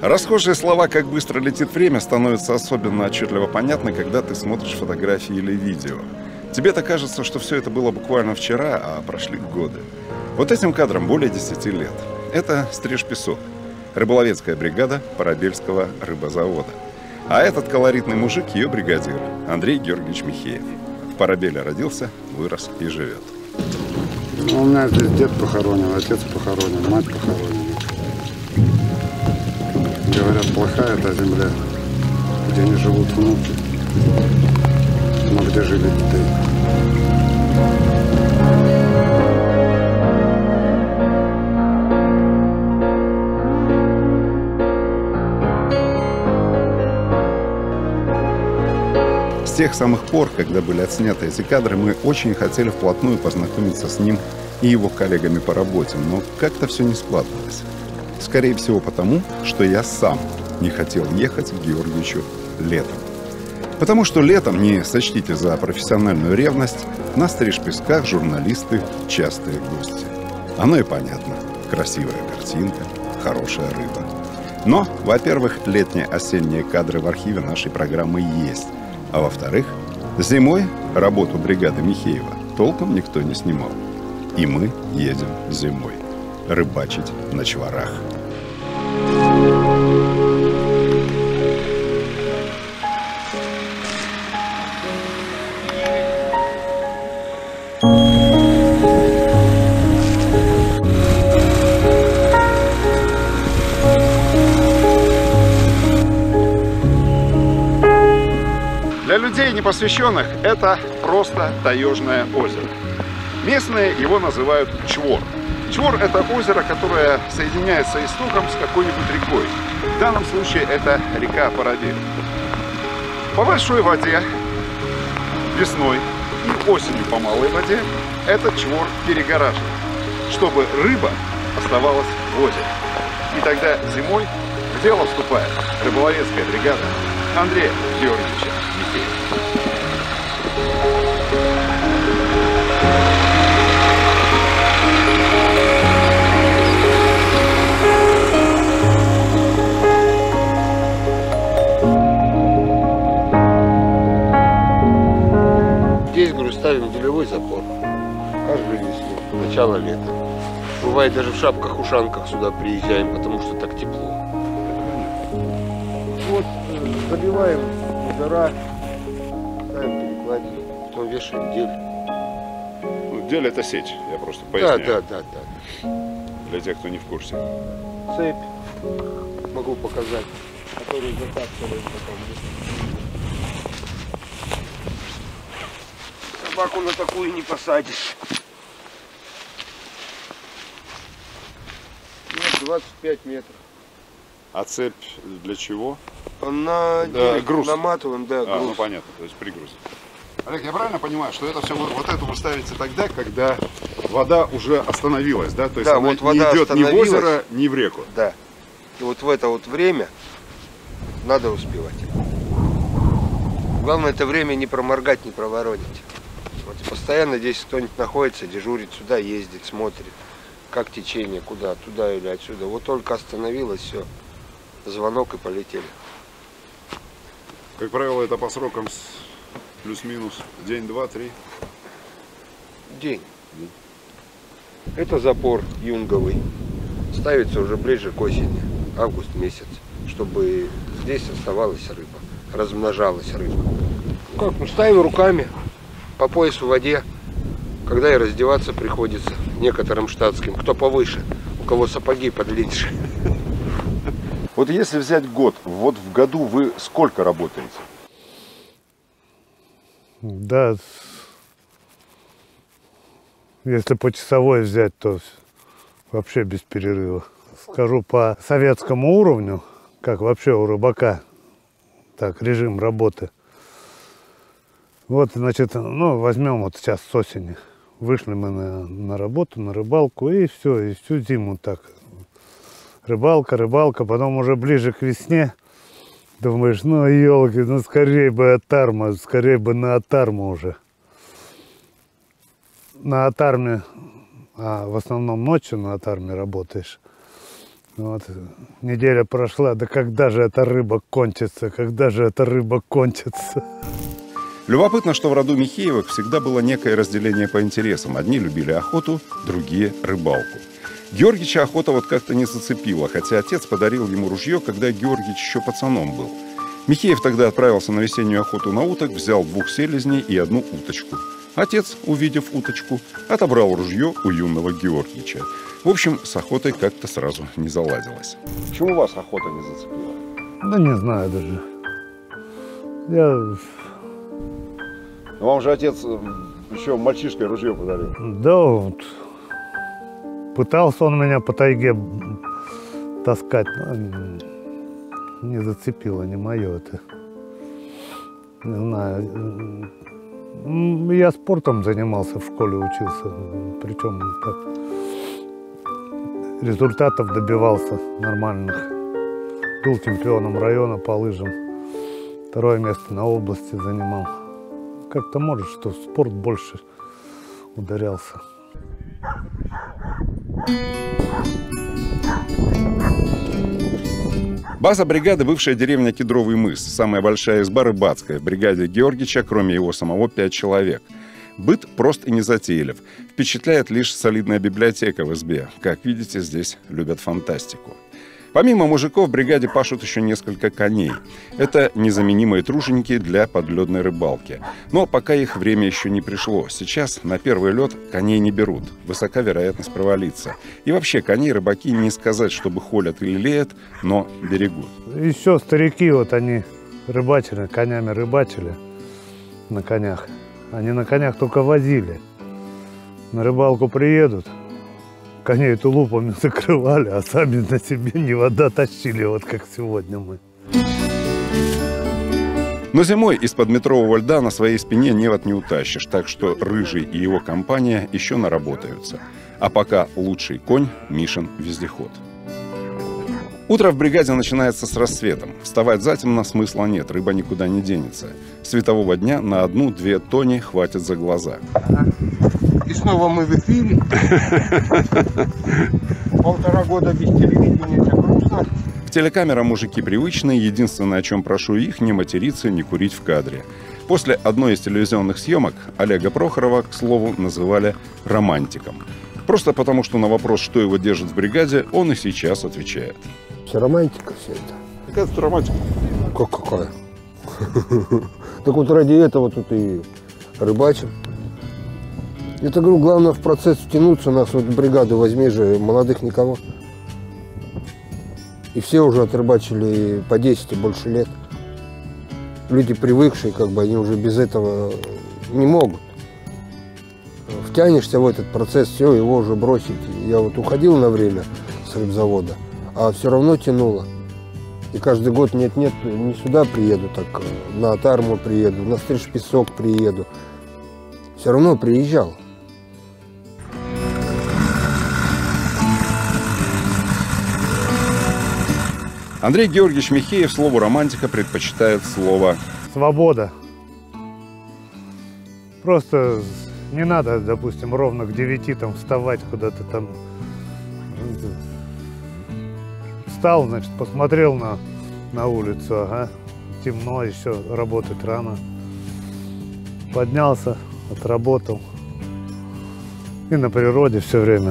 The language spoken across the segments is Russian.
Расхожие слова «как быстро летит время» становятся особенно отчетливо понятны, когда ты смотришь фотографии или видео. Тебе-то кажется, что все это было буквально вчера, а прошли годы. Вот этим кадрам более 10 лет. Это Стриж-Песок, рыболовецкая бригада Парабельского рыбозавода. А этот колоритный мужик — ее бригадир Андрей Георгиевич Михеев. В Парабеле родился, вырос и живет. У меня здесь дед похоронен, отец похоронен, мать похоронена. Говорят, плохая эта земля, где не живут внуки, но где жили детей. С тех самых пор, когда были отсняты эти кадры, мы очень хотели вплотную познакомиться с ним и его коллегами по работе, но как-то все не складывалось. Скорее всего потому, что я сам не хотел ехать к Георгиевичу летом. Потому что летом, не сочтите за профессиональную ревность, на Стриж-Песках журналисты – частые гости. Оно и понятно. Красивая картинка, хорошая рыба. Но, во-первых, летние-осенние кадры в архиве нашей программы есть. А во-вторых, зимой работу бригады Михеева толком никто не снимал. И мы едем зимой рыбачить на Чварах. Для людей непосвященных это просто таежное озеро. Местные его называют Чвор. Чвор – это озеро, которое соединяется истоком с какой-нибудь рекой. В данном случае это река Парабель. По большой воде весной и осенью по малой воде этот Чвор перегораживает, чтобы рыба оставалась в озере. И тогда зимой в дело вступает рыболовецкая бригада Андрея Георгиевича Михеева. Здесь, говорю, ставим делевой запор каждую весну, начало лета. Бывает, даже в шапках-ушанках сюда приезжаем, потому что так тепло. Вот забиваем мусора, ставим перекладину, потом вешаем дель. Ну, дель — это сеть, я просто поясняю. Да. Для тех, кто не в курсе. Цепь могу показать, которую затаскиваем потом. Собаку на такую не посадишь. Нет, 25 метров. А цепь для чего? На груз. Наматываем, да, груз. Ну понятно, то есть пригруз. Олег, я правильно понимаю, что это все вот это вы ставите тогда, когда вода уже остановилась, да? То есть да, она вот вода не идет ни в остановилась. озеро, ни в реку. Да. И вот в это вот время надо успевать. Главное это время не проморгать, не проворонить. Вот постоянно здесь кто-нибудь находится, дежурит, сюда ездит, смотрит, как течение, куда, туда или отсюда. Вот только остановилось, все, звонок и полетели. Как правило, это по срокам плюс-минус день, два, три. День. Это запор юнговый. Ставится уже ближе к осени, август месяц, чтобы здесь оставалась рыба, размножалась рыба. Как? Ну ставим руками по поясу в воде, когда и раздеваться приходится некоторым штатским, кто повыше, у кого сапоги подлиннее. Вот если взять год, вот в году вы сколько работаете? Да, если по часовой взять, то вообще без перерыва. Скажу по советскому уровню, как вообще у рыбака, так, режим работы. Вот, значит, ну, возьмем вот сейчас с осени. Вышли мы на работу, на рыбалку, и все, и всю зиму так. Рыбалка, потом уже ближе к весне думаешь, ну, елки, ну, скорее бы атарма, скорее бы на атарму уже. На атарме, а в основном ночью на атарме работаешь, Вот. Неделя прошла, да когда же эта рыба кончится, когда же эта рыба кончится? Любопытно, что в роду Михеевых всегда было некое разделение по интересам. Одни любили охоту, другие – рыбалку. Георгича охота вот как-то не зацепила, хотя отец подарил ему ружье, когда Георгич еще пацаном был. Михеев тогда отправился на весеннюю охоту на уток, взял 2 селезней и 1 уточку. Отец, увидев уточку, отобрал ружье у юного Георгича. В общем, с охотой как-то сразу не заладилось. Почему вас охота не зацепила? Да не знаю даже. Я... Вам же отец еще мальчишкой ружье подарил. Да, вот. Пытался он меня по тайге таскать, но не зацепило, не мое это. Не знаю. Я спортом занимался, в школе учился. Причем так, результатов добивался нормальных. Был чемпионом района по лыжам. 2-е место на области занимал. Как-то может, что в спорт больше ударялся. База бригады – бывшая деревня Кедровый мыс. Самая большая изба рыбацкая. В бригаде Георгича, кроме его самого, 5 человек. Быт прост и незатейлив. Впечатляет лишь солидная библиотека в избе. Как видите, здесь любят фантастику. Помимо мужиков в бригаде пашут еще несколько коней. Это незаменимые труженики для подледной рыбалки. Но пока их время еще не пришло. Сейчас на первый лед коней не берут. Высока вероятность провалиться. И вообще коней рыбаки не сказать, чтобы холят или леют, но берегут. Еще старики, вот они рыбачили, конями рыбачили на конях. Они на конях только возили. На рыбалку приедут. Коней тулупами закрывали, а сами на себе не вода тащили, вот как сегодня мы. Но зимой из-под метрового льда на своей спине невод не утащишь, так что Рыжий и его компания еще наработаются. А пока лучший конь – Мишин вездеход. Утро в бригаде начинается с рассветом. Вставать затемно смысла нет, рыба никуда не денется. Светового дня на 1-2 тони хватит за глаза. И снова мы в эфире. 1,5 года без телевидения, это грустно. К телекамерам мужики привычные, единственное, о чем прошу их, не материться, не курить в кадре. После одной из телевизионных съемок Олега Прохорова, к слову, называли романтиком. Просто потому, что на вопрос, что его держит в бригаде, он и сейчас отвечает. Все романтика, все это. Какая тут романтика? Как какая? Так вот ради этого тут и рыбачим. Это, говорю, главное в процесс втянуться. У нас вот в бригаду возьми же, молодых никого. И все уже отрыбачили по 10 и больше лет. Люди привыкшие, как бы, они уже без этого не могут. Втянешься в этот процесс, все, его уже бросить. Я вот уходил на время с рыбзавода, а все равно тянуло. И каждый год нет-нет, не сюда приеду, так на Тарму приеду, на Стриж-Песок приеду. Все равно приезжал. Андрей Георгиевич Михеев слову «романтика» предпочитает слово «свобода». Просто не надо, допустим, ровно к 9 там вставать куда-то там. Встал, значит, посмотрел на улицу, ага, темно, еще работать рано. Поднялся, отработал. И на природе все время.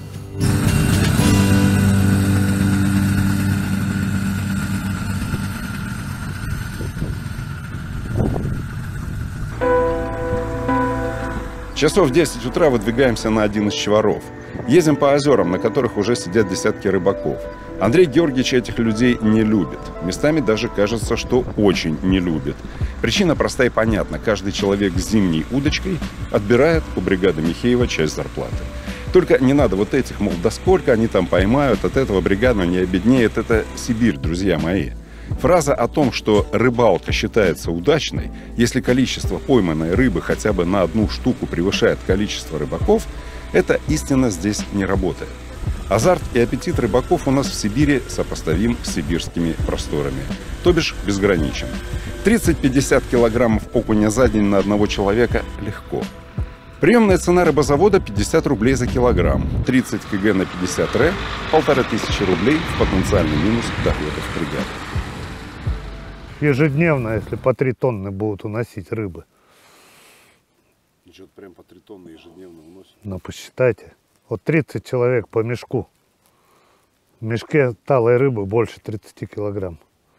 Часов в 10 утра выдвигаемся на один из чваров. Ездим по озерам, на которых уже сидят десятки рыбаков. Андрей Георгиевич этих людей не любит. Местами даже кажется, что очень не любит. Причина проста и понятна. Каждый человек с зимней удочкой отбирает у бригады Михеева часть зарплаты. Только не надо вот этих, мол, да сколько они там поймают, от этого бригада не обеднеет. Это Сибирь, друзья мои. Фраза о том, что рыбалка считается удачной, если количество пойманной рыбы хотя бы на 1 штуку превышает количество рыбаков, эта истина здесь не работает. Азарт и аппетит рыбаков у нас в Сибири сопоставим с сибирскими просторами, то бишь безграничен. 30-50 килограммов окуня за день на одного человека легко. Приемная цена рыбозавода 50 рублей за килограмм, 30 кг на 50 ре, 1500 рублей в потенциальный минус доходов бригады. Ежедневно, если по 3 тонны будут уносить рыбы. Что-то прям по 3 тонны ежедневно уносят. Ну, посчитайте. Вот 30 человек по мешку. В мешке талой рыбы больше 30 килограмм.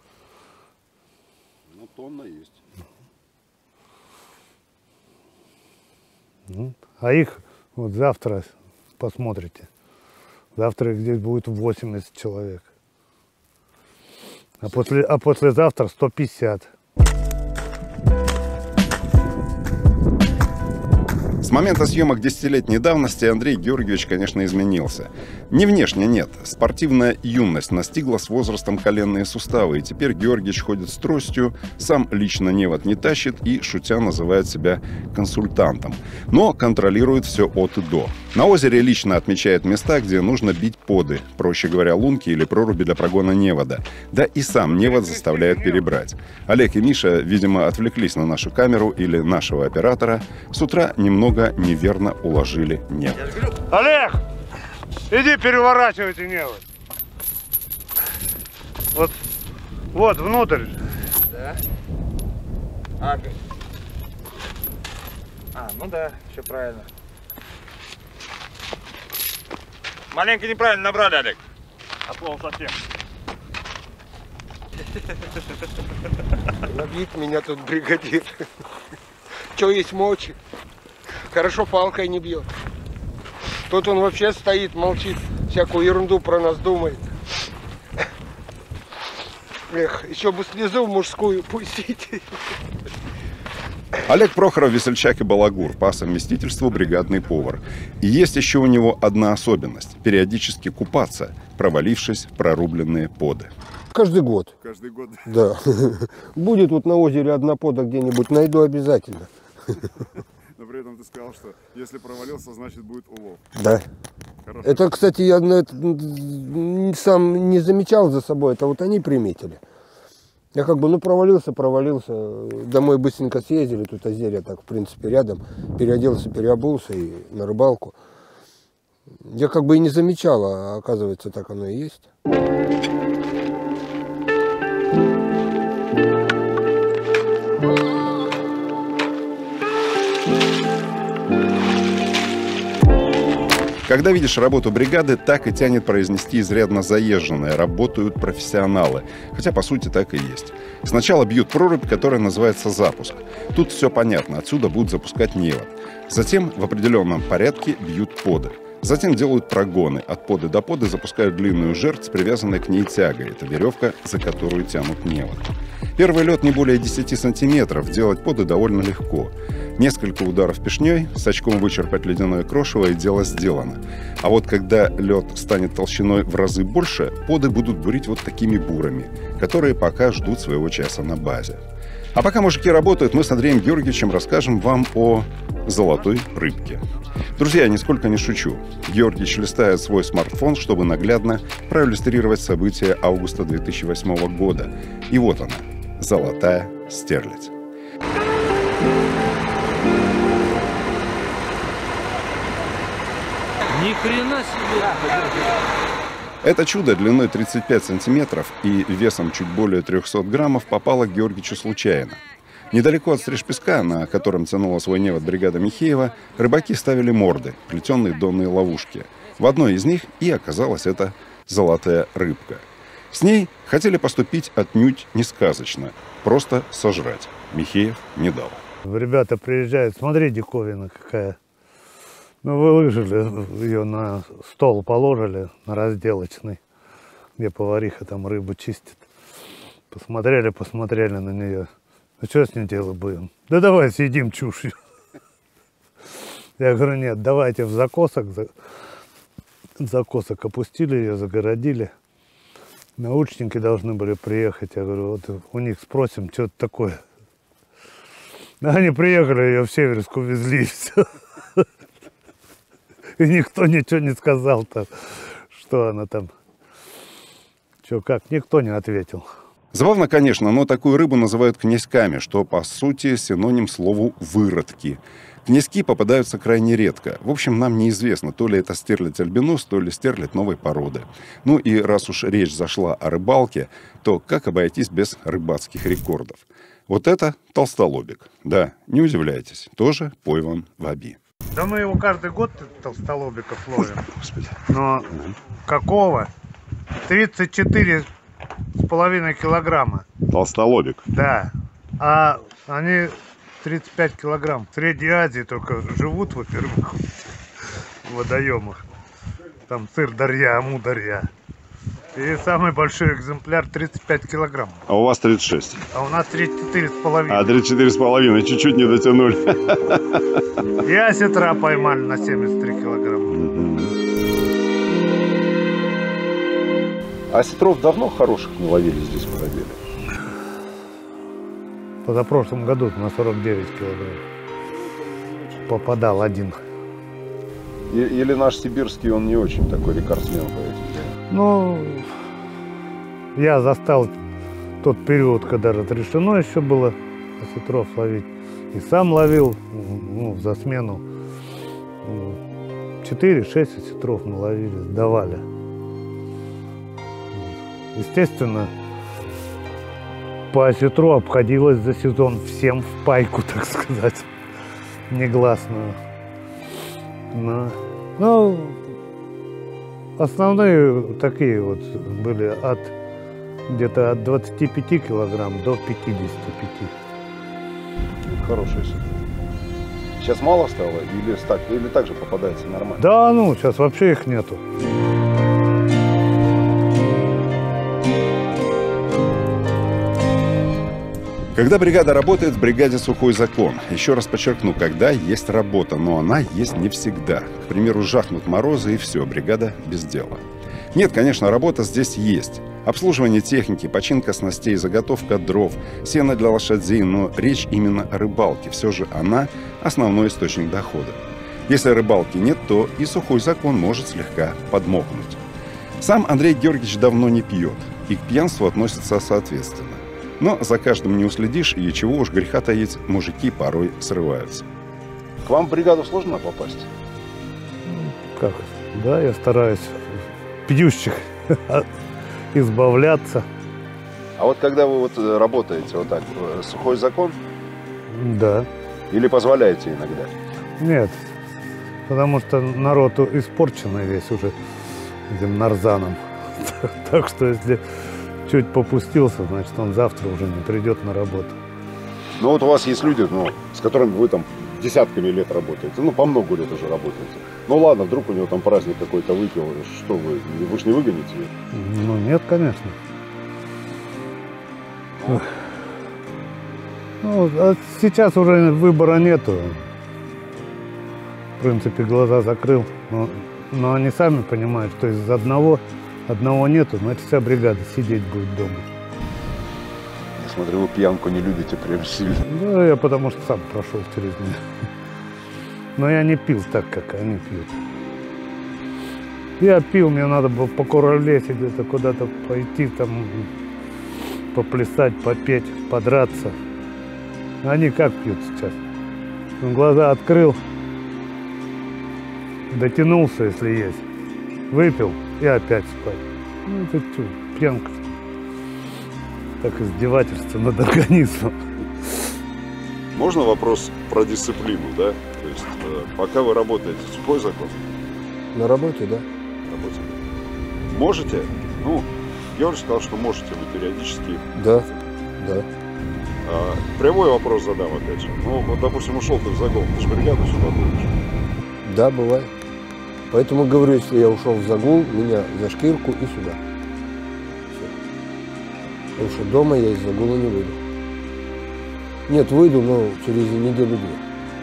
Ну, тонна есть. А их вот завтра, посмотрите, завтра их здесь будет 80 человек. А послезавтра 150. С момента съемок десятилетней давности Андрей Георгиевич, конечно, изменился. Не внешне, нет. Спортивная юность настигла с возрастом коленные суставы, и теперь Георгиевич ходит с тростью, сам лично невод не тащит и, шутя, называет себя консультантом. Но контролирует все от и до. На озере лично отмечает места, где нужно бить поды, проще говоря, лунки или проруби для прогона невода. Да и сам невод заставляет перебрать. Олег и Миша, видимо, отвлеклись на нашу камеру или нашего оператора. С утра немного неверно уложили невод. Олег, иди переворачивайте невод. Вот внутрь. Да? Ну да, все правильно. Маленько неправильно набрали, Олег. Отплыл совсем. Набит меня тут бригадир. Че есть мочи? Хорошо палкой не бьет. Тут он вообще стоит, молчит, всякую ерунду про нас думает. Эх, еще бы слезу мужскую пустить. Олег Прохоров, весельчак и балагур, по совместительству бригадный повар. И есть еще у него одна особенность – периодически купаться, провалившись в прорубленные поды. Каждый год. Каждый год? Да. Будет вот на озере одна пода где-нибудь, найду обязательно. Но при этом ты сказал, что если провалился, значит будет улов. Да. Хорошо. Это, кстати, я сам не замечал за собой, это вот они приметили. Я как бы, провалился, домой быстренько съездили, тут озере так, в принципе, рядом, переоделся, переобулся и на рыбалку. Я как бы и не замечал, а оказывается, так оно и есть. Когда видишь работу бригады, так и тянет произнести изрядно заезженное. Работают профессионалы. Хотя, по сути, так и есть. Сначала бьют прорубь, которая называется запуск. Тут все понятно. Отсюда будут запускать невод. Затем в определенном порядке бьют поды. Затем делают прогоны. От поды до поды запускают длинную жердь с привязанной к ней тягой. Это веревка, за которую тянут невод. Первый лед не более 10 сантиметров. Делать поды довольно легко. Несколько ударов пешней, с очком вычерпать ледяное крошево, и дело сделано. А вот когда лед станет толщиной в разы больше, поды будут бурить вот такими бурами, которые пока ждут своего часа на базе. А пока мужики работают, мы с Андреем Георгиевичем расскажем вам о золотой рыбке. Друзья, я нисколько не шучу. Георгиевич листает свой смартфон, чтобы наглядно проиллюстрировать события августа 2008 года. И вот она, золотая стерлядь. Ни хрена себе! Это чудо длиной 35 сантиметров и весом чуть более 300 граммов попало к Георгиевичу случайно. Недалеко от стрижпеска, на котором тянула свой невод бригада Михеева, рыбаки ставили морды, плетеные донные ловушки. В одной из них и оказалась эта золотая рыбка. С ней хотели поступить отнюдь не сказочно, просто сожрать. Михеев не дал. Ребята приезжают, смотри, диковина какая. Выложили ее на стол, положили на разделочный, где повариха там рыбу чистит. Посмотрели на нее. Ну что с ней делать будем? Да давай съедим чушью. Я говорю, нет, давайте в закосок. Закосок опустили ее, загородили. Научники должны были приехать. Я говорю, вот у них спросим, что это такое. Они приехали, ее в Северск увезли, и все. И никто ничего не сказал там, что она там, что как, никто не ответил. Забавно, конечно, но такую рыбу называют князьками, что, по сути, синоним слову «выродки». Князьки попадаются крайне редко. В общем, нам неизвестно, то ли это стерлядь альбинос, то ли стерлядь новой породы. Ну и раз уж речь зашла о рыбалке, то как обойтись без рыбацких рекордов? Вот это толстолобик. Да, не удивляйтесь, тоже пойман в Оби. Да мы его каждый год толстолобиков ловим. Господи. Но какого? 34,5 килограмма. Толстолобик. Да. А они 35 килограмм. В Средней Азии только живут, во-первых, в водоемах. Там Сыр-Дарья, Аму-Дарья. И самый большой экземпляр 35 килограмм. А у вас 36. А у нас 34,5. А 34,5, чуть-чуть не дотянули. И осетра поймали на 73 килограмма. А осетров давно хороших не ловили здесь в Воробеле? Позапрошлом году на 49 килограмм попадал один. Или наш сибирский, он не очень такой рекордсмен по этим делам? Ну, я застал тот период, когда разрешено еще было осетров ловить. И сам ловил, ну, за смену 4-6 осетров мы ловили, сдавали. Естественно, по осетру обходилось за сезон всем в пайку, так сказать, негласную. Но основные такие вот были где-то от 25 килограмм до 55. Хорошая осетра. Сейчас мало стало или так же попадается нормально? Да, ну, сейчас вообще их нету. Когда бригада работает, в бригаде сухой закон. Еще раз подчеркну, когда есть работа, но она есть не всегда. К примеру, жахнут морозы и все, бригада без дела. Нет, конечно, работа здесь есть. Обслуживание техники, починка снастей, заготовка дров, сено для лошадей, но речь именно о рыбалке. Все же она основной источник дохода. Если рыбалки нет, то и сухой закон может слегка подмокнуть. Сам Андрей Георгиевич давно не пьет и к пьянству относится соответственно. Но за каждым не уследишь, и чего уж греха таить, мужики порой срываются. К вам в бригаду сложно попасть? Как? Да, я стараюсь пьющих избавляться. А вот когда вы вот работаете вот так, сухой закон? Да. Или позволяете иногда? Нет, потому что народ испорченный весь уже этим нарзаном. Так что если чуть попустился, значит, он завтра уже не придет на работу. Ну вот у вас есть люди, с которыми вы там десятками лет работаете, по много лет уже работаете. Ну ладно, вдруг у него там праздник какой-то выпил, что вы ж не выгоните? Ну нет, конечно. Ну, а сейчас уже выбора нету. В принципе, глаза закрыл. Но они сами понимают, что из одного нету, значит, вся бригада сидеть будет дома. Я смотрю, вы пьянку не любите прям сильно. Да, я потому что сам прошел через нее. Но я не пил так, как они пьют. Я пил, мне надо было по Куралесе где-то куда-то пойти, там поплясать, попеть, подраться. Они как пьют сейчас? Глаза открыл, дотянулся, если есть, выпил и опять спать. Ну это что, пьянка. Так издевательство над организмом. Можно вопрос про дисциплину, да? То есть, пока вы работаете, сухой закон? На работе, да. Работаете. Можете? Георгий сказал, что можете вы периодически. Да, да. Прямой вопрос задам опять же. Вот, допустим, ушел ты в загон, ты же бригаду сюда будешь. Да, бывает. Поэтому говорю, если я ушел в загул, меня за шкирку и сюда. Все. Потому что дома я из загула не выйду. Нет, выйду, но через неделю-две.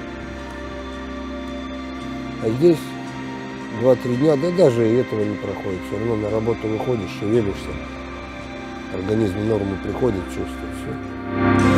А здесь 2-3 дня, да даже и этого не проходит. Все равно на работу выходишь, шевелишься. Организм в норму приходит, чувствует все.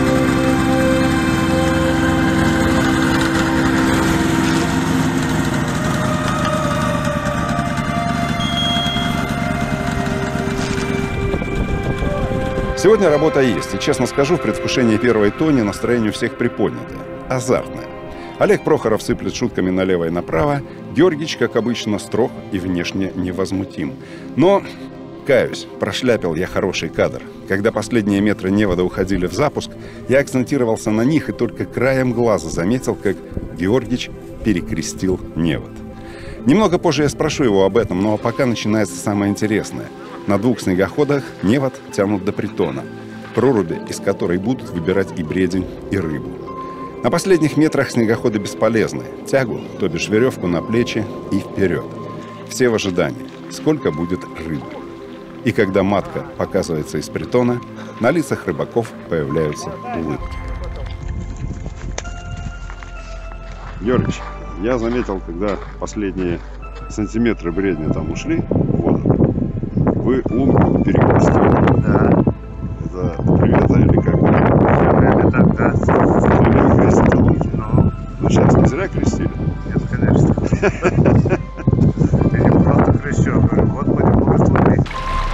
Сегодня работа есть, и, честно скажу, в предвкушении первой тони настроение у всех приподнятое, азартное. Олег Прохоров сыплет шутками налево и направо. Георгич, как обычно, строг и внешне невозмутим. Но, каюсь, прошляпил я хороший кадр. Когда последние метры невода уходили в запуск, я акцентировался на них и только краем глаза заметил, как Георгич перекрестил невод. Немного позже я спрошу его об этом, но пока начинается самое интересное. На 2 снегоходах невод тянут до притона, проруби, из которой будут выбирать и бредень, и рыбу. На последних метрах снегоходы бесполезны. Тягу, то бишь веревку на плечи и вперед. Все в ожидании, сколько будет рыбы. И когда матка показывается из притона, на лицах рыбаков появляются улыбки. Георгич, я заметил, когда последние сантиметры бредня там ушли в воду, вы лунку перекрестили. Да. Это привет или как? Это так, да. Вы крестите лунки? Ну, сейчас не зря крестили. Нет, конечно. Я не просто крещу, говорю, вот будем благословить.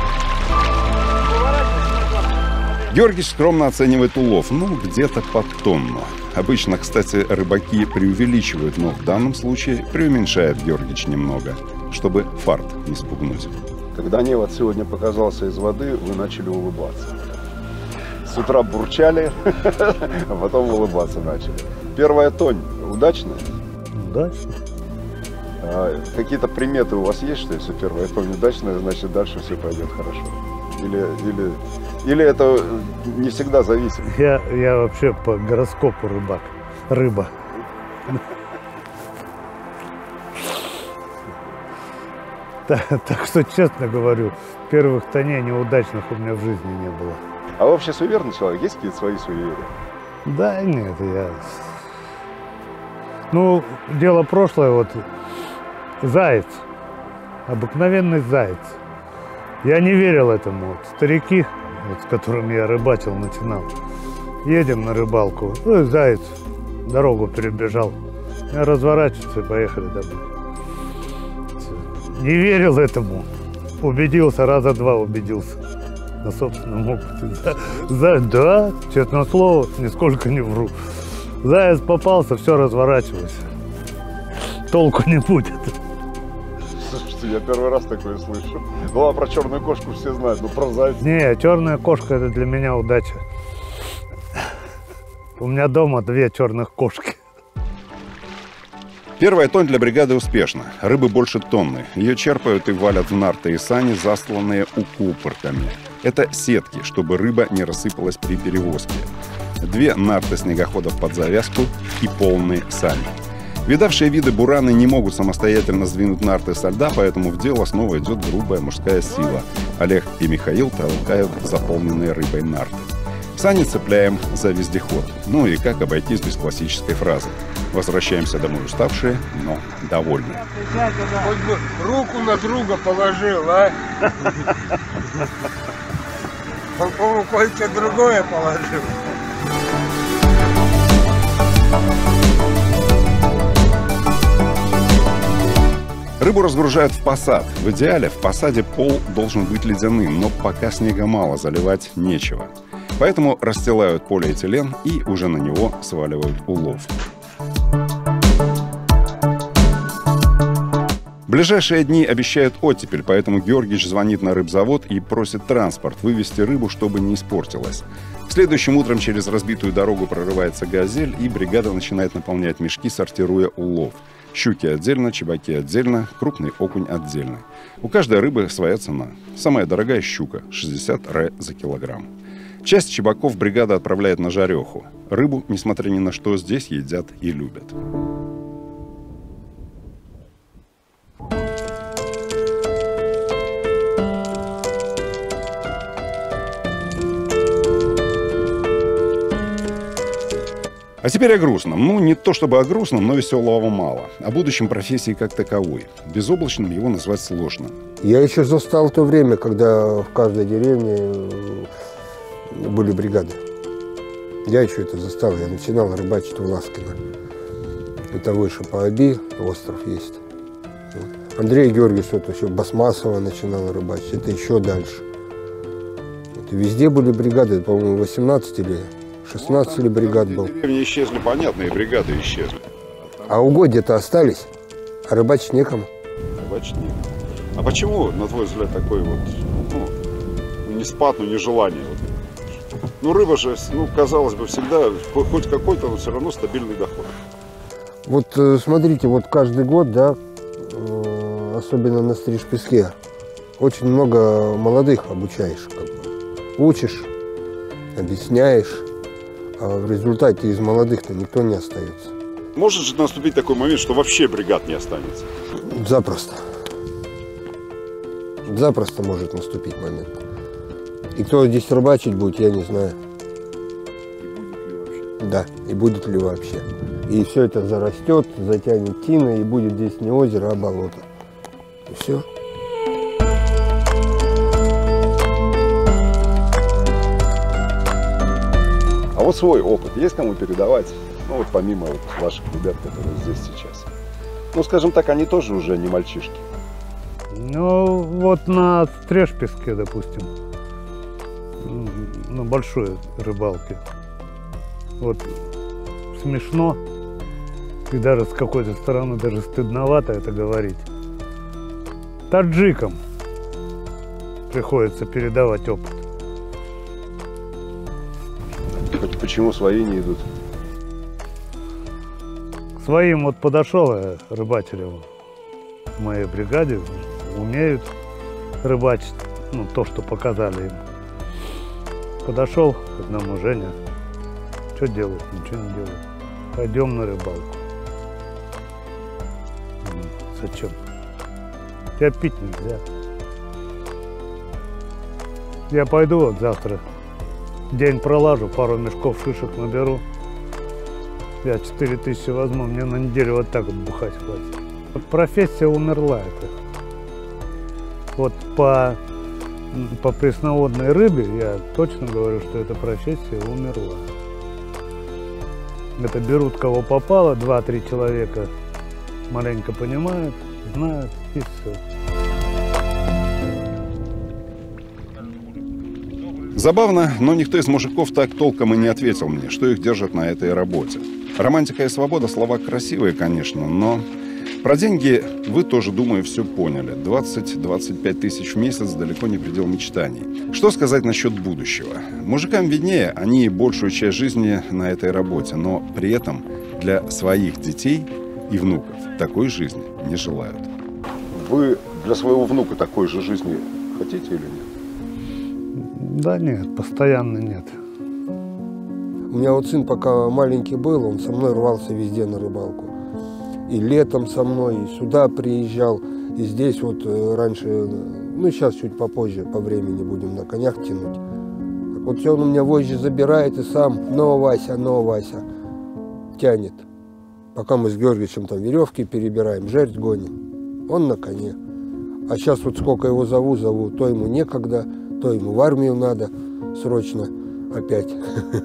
Георгич скромно оценивает улов, где-то по тонну. Обычно, кстати, рыбаки преувеличивают, но в данном случае преуменьшает Георгич немного, чтобы фарт не спугнуть. Когда невод сегодня показался из воды, вы начали улыбаться. С утра бурчали, а потом улыбаться начали. Первая тонь удачная? Удачно. Какие-то приметы у вас есть, что если первая тонь удачная, значит дальше все пойдет хорошо? Или это не всегда зависит? Я вообще по гороскопу рыбак. Рыба. Так что, честно говорю, первых тоней неудачных у меня в жизни не было. А вы вообще суеверный человек? Есть какие-то свои суеверия? Да нет, дело прошлое, вот заяц, обыкновенный заяц. Я не верил этому. Вот, старики, с которыми я рыбачил, начинал. Едем на рыбалку, заяц дорогу перебежал. Я разворачиваюсь и поехали домой. Не верил этому. Убедился, раза 2 убедился. На собственном опыте. Да, честное слово, нисколько не вру. Заяц попался, все, разворачивайся. Толку не будет. Слушайте, я первый раз такое слышу. Ну, а про черную кошку все знают, но про зайца... Не, черная кошка — это для меня удача. У меня дома 2 черных кошки. Первая тонь для бригады успешна. Рыбы больше тонны. Ее черпают и валят в нарты и сани, засланные укупорками. Это сетки, чтобы рыба не рассыпалась при перевозке. 2 нарты снегоходов под завязку и полные сани. Видавшие виды бураны не могут самостоятельно сдвинуть нарты со льда, поэтому в дело снова идет грубая мужская сила. Олег и Михаил толкают заполненные рыбой нарты. Сани цепляем за вездеход. Ну и как обойтись без классической фразы. Возвращаемся домой уставшие, но довольные. Хоть бы руку на друга положил, а? Он, по-моему, кое-что другое положил. Рыбу разгружают в посад. В идеале в посаде пол должен быть ледяным, но пока снега мало, заливать нечего. Поэтому расстилают полиэтилен и уже на него сваливают улов. Ближайшие дни обещают оттепель, поэтому Георгич звонит на рыбзавод и просит транспорт вывезти рыбу, чтобы не испортилась. Следующим утром через разбитую дорогу прорывается газель, и бригада начинает наполнять мешки, сортируя улов. Щуки отдельно, чебаки отдельно, крупный окунь отдельно. У каждой рыбы своя цена. Самая дорогая щука – 60 ре за килограмм. Часть чебаков бригада отправляет на жареху. Рыбу, несмотря ни на что, здесь едят и любят. А теперь о грустном. Ну, не то чтобы о грустном, но веселого мало. О будущем профессии как таковой. Безоблачным его назвать сложно. Я еще застал то время, когда в каждой деревне были бригады. Я еще это застал. Я начинал рыбачить в Ласкино. Это выше по Оби, остров есть. Вот. Андрей Георгиевич, это еще Басмасова начинал рыбачить. Это еще дальше. Это везде были бригады. По-моему, 18 или 16 ли бригад был. Деревни исчезли, понятно, и бригады исчезли. А угодья-то остались, а рыбачить некому. Рыбачить некому. А почему, на твой взгляд, такой вот, ну, не спад, но нежелание? Ну, рыба же, ну, казалось бы, всегда хоть какой-то, но все равно стабильный доход. Вот смотрите, вот каждый год, да, особенно на Стриж-Песке, очень много молодых обучаешь, как бы. Учишь, объясняешь, а в результате из молодых-то никто не остается. Может же наступить такой момент, что вообще бригад не останется? Запросто. Запросто может наступить момент. И кто здесь рыбачить будет, я не знаю. И будет ли вообще? Да, и будет ли вообще. И все это зарастет, затянет тина, и будет здесь не озеро, а болото. И все. А вот свой опыт есть кому передавать? Ну вот помимо вот ваших ребят, которые здесь сейчас. Ну, скажем так, они тоже уже не мальчишки. Ну, вот на Стриж-Песке, допустим, на большой рыбалке. Вот смешно, и даже с какой-то стороны даже стыдновато это говорить. Таджикам приходится передавать опыт. Почему свои не идут? К своим вот подошел я, рыбачерям в моей бригаде, умеют рыбачить, ну, то, что показали им. Подошел к одному: Женя, что делать? Ничего не делать. Пойдем на рыбалку. Зачем? Тебя пить нельзя. Я пойду вот завтра, день пролажу, пару мешков шишек наберу. Я 4000 возьму, мне на неделю вот так вот бухать хватит. Вот профессия умерла это. Вот по пресноводной рыбе я точно говорю, что эта профессия умерла. Это берут кого попало, 2-3 человека маленько понимают, знают, и все. Забавно, но никто из мужиков так толком и не ответил мне, что их держат на этой работе. Романтика и свобода — слова красивые, конечно, но про деньги вы тоже, думаю, все поняли. 20-25 тысяч в месяц далеко не предел мечтаний. Что сказать насчет будущего? Мужикам виднее, они большую часть жизни на этой работе, но при этом для своих детей и внуков такой жизни не желают. Вы для своего внука такой же жизни хотите или нет? Да нет, постоянно нет. У меня вот сын, пока маленький был, он со мной рвался везде на рыбалку. И летом со мной, и сюда приезжал, и здесь вот раньше, ну сейчас чуть попозже по времени будем на конях тянуть. Так вот все он у меня вожжи забирает и сам, ну Вася, тянет. Пока мы с Георгиевичем там веревки перебираем, жердь гоним, он на коне. А сейчас вот сколько его зову, то ему некогда, то ему в армию надо срочно опять.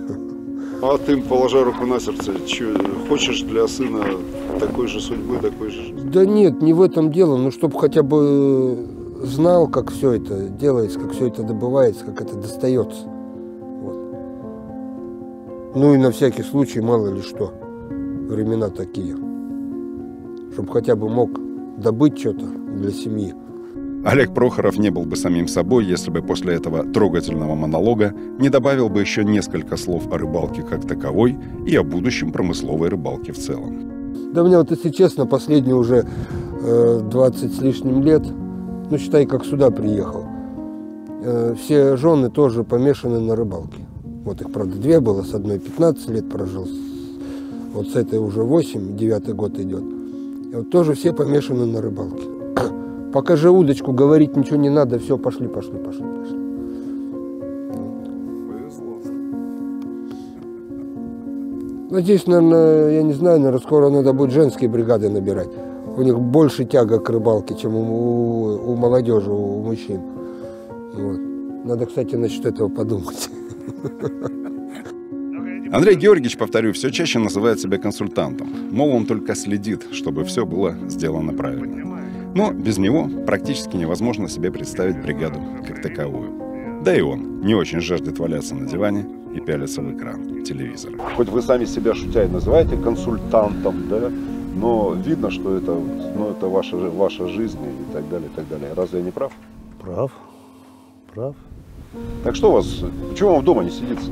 А ты, положа руку на сердце, хочешь для сына такой же судьбы, такой же жизни? Да нет, не в этом дело, ну чтобы хотя бы знал, как все это делается, как все это добывается, как это достается. Вот. Ну и на всякий случай, мало ли что, времена такие. Чтобы хотя бы мог добыть что-то для семьи. Олег Прохоров не был бы самим собой, если бы после этого трогательного монолога не добавил бы еще несколько слов о рыбалке как таковой и о будущем промысловой рыбалки в целом. Да у меня вот, если честно, последние уже 20 с лишним лет, ну считай, как сюда приехал, все жены тоже помешаны на рыбалке. Вот их, правда, 2 было, с одной 15 лет прожил, вот с этой уже 8, 9-й год идет. И вот тоже все помешаны на рыбалке. Покажи удочку, говорить ничего не надо, все, пошли. Повезло. Надеюсь, наверное, я не знаю, наверное, скоро надо будет женские бригады набирать. У них больше тяга к рыбалке, чем у молодежи, у мужчин. Вот. Надо, кстати, насчет этого подумать. Андрей Георгиевич, повторю, все чаще называет себя консультантом. Мол, он только следит, чтобы все было сделано правильно. Но без него практически невозможно себе представить бригаду как таковую. Да и он не очень жаждет валяться на диване и пялиться в экран телевизора. Хоть вы сами себя шутя и называете консультантом, да? Но видно, что это, ну, это ваша жизнь и так далее, и так далее. Разве я не прав? Прав. Прав. Так что у вас, почему вам дома не сидится?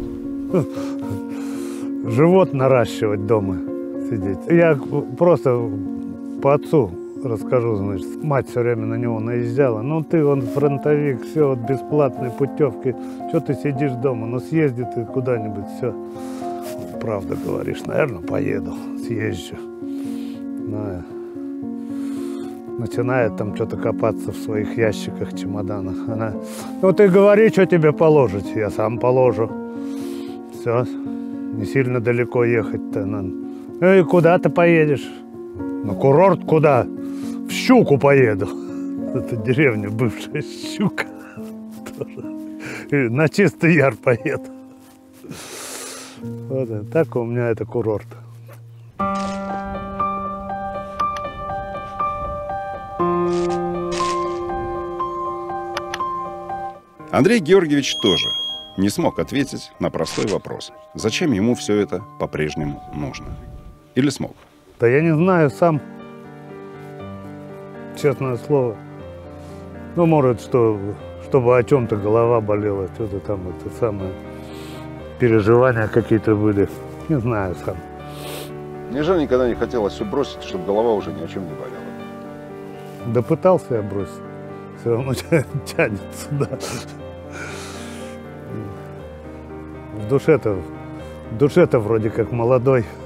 Живот наращивать дома сидеть. Я просто по отцу расскажу, значит. Мать все время на него наезжала. Ну ты, он фронтовик, все, вот бесплатные путевки. Что ты сидишь дома? Ну съезди ты куда-нибудь, все. Правда говоришь, наверное, поеду, съезжу. Ну, начинает там что-то копаться в своих ящиках, чемоданах. Она, ну ты говори, что тебе положить, я сам положу. Все, не сильно далеко ехать-то надо. Ну и куда ты поедешь? На курорт куда? В Щуку поеду. Это деревня бывшая, Щука. И на Чистый Яр поеду. Вот так у меня это курорт. Андрей Георгиевич тоже не смог ответить на простой вопрос. Зачем ему все это по-прежнему нужно? Или смог? Да я не знаю сам. Честное слово. Ну, может, чтобы о чем-то голова болела, что-то там, это самое, переживания какие-то были. Не знаю сам. Неужели никогда не хотелось все бросить, чтобы голова уже ни о чем не болела? Да пытался я бросить. Все равно тянет сюда. В душе-то вроде как молодой.